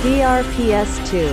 DRPS2.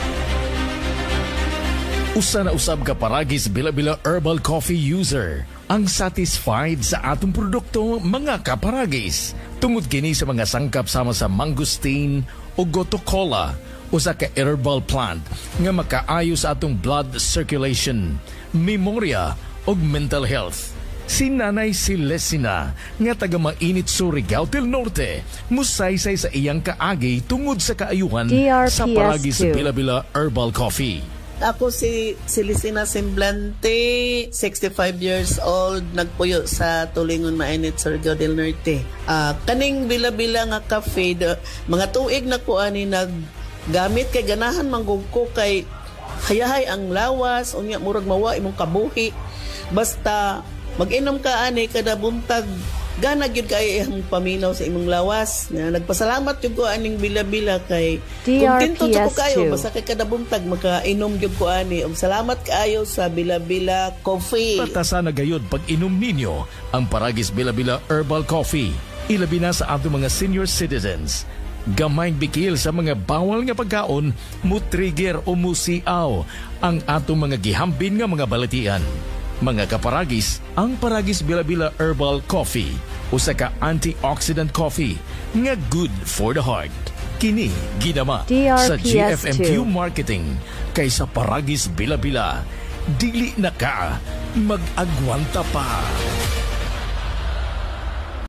Usa na usab ka paragis Bila-Bila Herbal Coffee user ang satisfied sa atong produkto mga kaparagis. Tungod kini sa mga sangkap sama sa mangosteen o gotu kola, usa ka herbal plant nga makaayo sa atong blood circulation, memorya ug mental health. Si Nanay Celestina nga taga Mainit Surigao del Norte musaysay sa iyang kaagi tungod sa kaayuhan sa paragis Bila-Bila Herbal Coffee. Ako si Celestina Semblante, 65 years old, nagpuyo sa Tulingon, Mainit, Surigao del Norte. Kaning Bila-Bila nga cafe, mga tuig na ko ani naggamit kay ganahan manggugko kay hayahay ang lawas, unya murag mawa imong kabuhi. Basta mag-inom ka ani kada buntag gana gyud kay ang paminaw sa imong lawas. Nagpasalamat jud ko aning Bila-Bila kay kontento ko kayo basta kay kada buntag makainom jud ko ani. Og salamat kaayo sa Bila-Bila Coffee. Patasa na gayud pag inom ninyo ang paragis Bila-Bila Herbal Coffee. Ilabi na sa ato mga senior citizens. Gamay bikil sa mga bawal nga pagkaon, mutrigger o musiaw ang atong mga gihambin nga mga balatian. Mga kaparagis, ang paragis Bila-Bila Herbal Coffee, usa ka antioxidant coffee nga good for the heart. Kini ginama sa GFMQ Marketing kaysa paragis Bila-Bila. Dili na ka mag-agwanta pa.